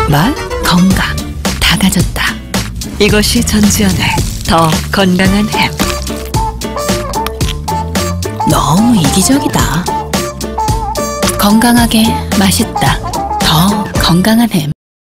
맛, 건강 다 가졌다. 이것이 전지현의 더 건강한 햄. 너무 이기적이다. 건강하게 맛있다. 더 건강한 햄.